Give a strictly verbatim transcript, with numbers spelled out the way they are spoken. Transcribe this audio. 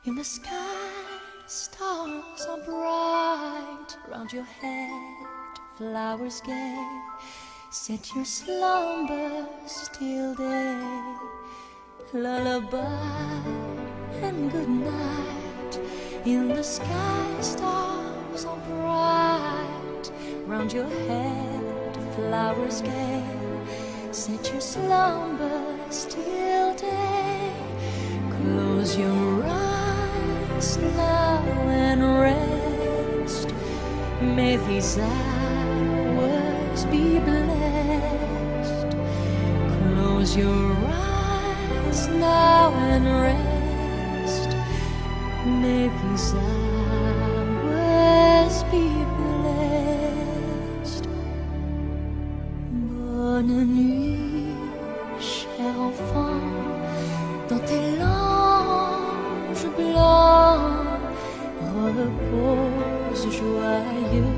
In the sky, stars are bright. Round your head, flowers gay. Set your slumbers till day. Lullaby and good night. In the sky, stars are bright. Round your head, flowers gay. Set your slumbers till day. Close your eyes now and rest. May these hours be blessed. Close your eyes now and rest. May these hours be blessed. Bonne nuit, cher enfant, dans tes langes blancs repose joyeux.